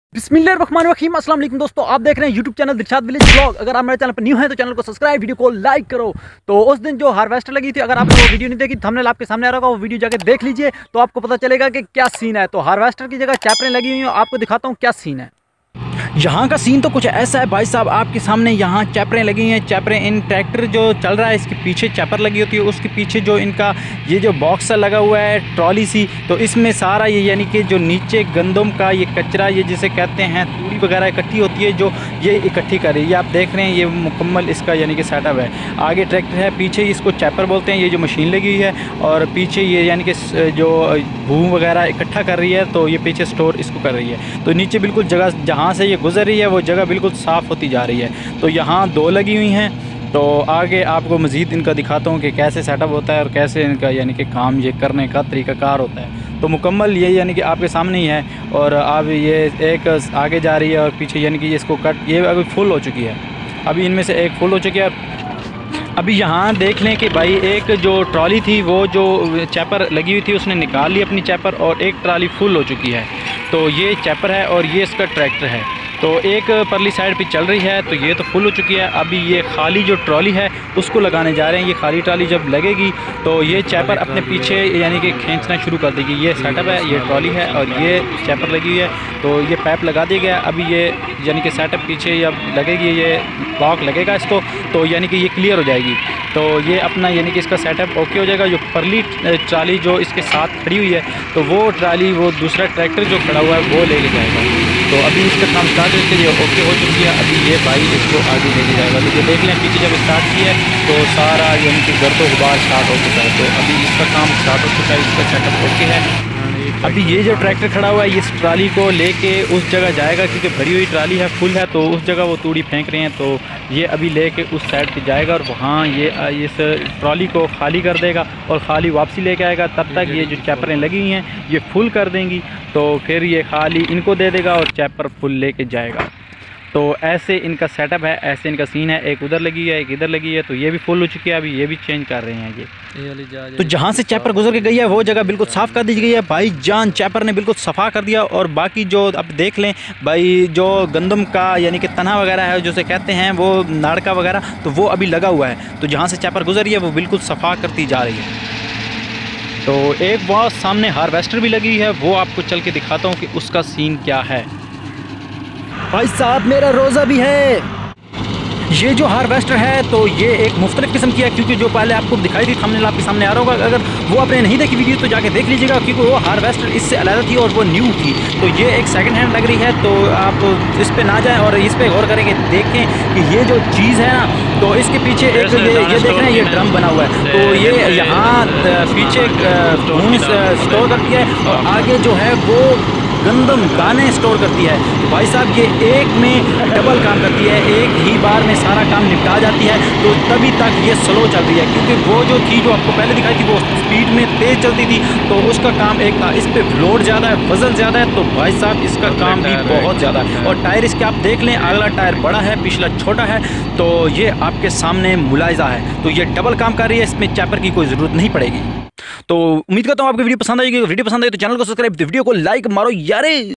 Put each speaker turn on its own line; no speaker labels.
बिस्मिल्लाहिर्रहमानिर्रहीम। अस्सलाम वालेकुम दोस्तों, आप देख रहे हैं YouTube channel Dilshad village blog. अगर आप मेरे चैनल पर न्यू हैं तो चैनल को सब्सक्राइब, वीडियो को लाइक करो। तो उस दिन जो हार्वेस्टर लगी थी, अगर आपने वो वीडियो नहीं देखी, थंबनेल आपके सामने आ रहा होगा, वो वीडियो जाके देख लीजिए तो आपको पता चलेगा कि क्या सीन है। तो हार्वेस्टर की जगह चैपरें लगी हुई हैं, आपको दिखाता हूँ क्या सीन है। यहाँ का सीन तो कुछ ऐसा है भाई साहब, आपके सामने यहाँ चैपरें लगी हैं। चैपरें इन ट्रैक्टर जो चल रहा है इसके पीछे चैपर लगी होती है, उसके पीछे जो इनका ये जो बॉक्स लगा हुआ है ट्रॉली सी, तो इसमें सारा ये यानी कि जो नीचे गंदम का ये कचरा, ये जिसे कहते हैं तूड़ी वगैरह इकट्ठी होती है, जो ये इकट्ठी कर रही है। आप देख रहे हैं ये मुकम्मल इसका यानी कि सेटअप है। आगे ट्रैक्टर है, पीछे इसको चैपर बोलते हैं, ये जो मशीन लगी हुई है, और पीछे ये यानी कि जो भूम वगैरह इकट्ठा कर रही है, तो ये पीछे स्टोर इसको कर रही है। तो नीचे बिल्कुल जगह जहाँ से ये गुजर रही है वो जगह बिल्कुल साफ़ होती जा रही है। तो यहाँ दो लगी हुई हैं। तो आगे आपको मज़ीद इनका दिखाता हूँ कि कैसे सेटअप होता है और कैसे इनका यानी कि काम ये करने का तरीक़ाकार होता है। तो मुकम्मल ये यानी कि आपके सामने ही है, और अब ये एक आगे जा रही है और पीछे यानी कि इसको कट, ये अभी फुल हो चुकी है। अभी इनमें से एक फुल हो चुकी है। अभी यहाँ देख लें कि भाई एक जो ट्रॉली थी, वो जो चैपर लगी हुई थी उसने निकाल ली अपनी चैपर, और एक ट्रॉली फुल हो चुकी है। तो ये चैपर है और ये इसका ट्रैक्टर है। तो एक परली साइड पे चल रही है, तो ये तो फुल हो चुकी है। अभी ये खाली जो ट्रॉली है उसको लगाने जा रहे हैं। ये खाली ट्रॉली जब लगेगी तो ये चैपर अपने पीछे यानी कि खींचना शुरू कर देगी। ये सेटअप है, ये ट्रॉली है और ये चैपर लगी हुई है। तो ये पाइप लगा दिया गया। अभी ये यानी कि सेटअप पीछे जब लगेगी, ये ब्लॉक लगेगा इसको, तो यानी कि ये क्लियर हो जाएगी। तो ये अपना यानी कि इसका सेटअप ओके हो जाएगा। जो परली ट्राली जो इसके साथ खड़ी हुई है, तो वो ट्राली वो दूसरा ट्रैक्टर जो खड़ा हुआ है वो ले जाएगा। तो अभी इसका काम स्टार्ट करके ये ओके हो चुकी है। अभी ये भाई इसको आगे लेके जाएगा। तो ये देख लें पीछे जब स्टार्ट किया है तो सारा यानी कि गर्दो गुबार स्टार्ट हो चुका है। तो अभी इसका काम स्टार्ट हो चुका है, इसका सेटअप ओके है। अभी ये जो ट्रैक्टर खड़ा हुआ है, इस ट्राली को लेके उस जगह जाएगा, क्योंकि भरी हुई ट्राली है, फुल है, तो उस जगह वो तूड़ी फेंक रहे हैं। तो ये अभी लेके उस साइड पे जाएगा और वहाँ ये इस ट्राली को खाली कर देगा और खाली वापसी लेके आएगा। तब तक ये जो चैपरें लगी हुई हैं ये फुल कर देंगी, तो फिर ये खाली इनको दे देगा और चैपर फुल लेके जाएगा। तो ऐसे इनका सेटअप है, ऐसे इनका सीन है। एक उधर लगी है, एक इधर लगी है, तो ये भी फुल हो चुकी है। अभी ये भी चेंज कर रहे हैं ये। तो जहाँ से चैपर गुजर के गई है वो जगह बिल्कुल साफ़ कर दी गई है भाई जान। चैपर ने बिल्कुल सफ़ा कर दिया। और बाकी जो अब देख लें भाई, जो गंदम का यानी कि तना वगैरह है, जिसे कहते हैं वो नाड़का वगैरह, तो वो अभी लगा हुआ है। तो जहाँ से चैपर गुजर रही है वो बिल्कुल सफ़ा करती जा रही है। तो एक बहुत सामने हार्वेस्टर भी लगी है, वो आपको चल के दिखाता हूँ कि उसका सीन क्या है। भाई साहब मेरा रोज़ा भी है। ये जो हार्वेस्टर है तो ये एक मुख्तलिफ किस्म की है, क्योंकि जो पहले आपको दिखाई थी थंबनेल आपके सामने आ रहा होगा। अगर वो आपने नहीं देखी वीडियो तो जाके देख लीजिएगा, क्योंकि वो हार्वेस्टर इससे अलग थी और वो न्यू थी। तो ये एक सेकंड हैंड लग रही है। तो आप इस पे ना जाएं और इस पे गौर करेंगे, देखें कि ये जो चीज़ है ना, तो इसके पीछे एक ये देख रहे हैं ये ड्रम बना हुआ है। तो ये यहाँ पीछे खून स्टोर करती है और आगे जो है वो गंदम दाने स्टोर करती है। भाई साहब ये एक में डबल काम करती है, एक ही बार में सारा काम निपटा जाती है। तो तभी तक ये स्लो चल रही है, क्योंकि वो जो थी जो आपको पहले दिखाई थी वो स्पीड में तेज़ चलती थी, तो उसका काम एक था। इस पर लोड ज़्यादा है, वजन ज़्यादा है, तो भाई साहब इसका काम भी बहुत ज़्यादा है। और टायर इसके आप देख लें, अगला टायर बड़ा है, पिछला छोटा है। तो ये आपके सामने मुलायजा है। तो ये डबल काम कर रही है, इसमें चैपर की कोई ज़रूरत नहीं पड़ेगी। तो उम्मीद करता हूँ आपको वीडियो पसंद आएगी। वीडियो पसंद आए तो चैनल को सब्सक्राइब, वीडियो को लाइक मारो यारे।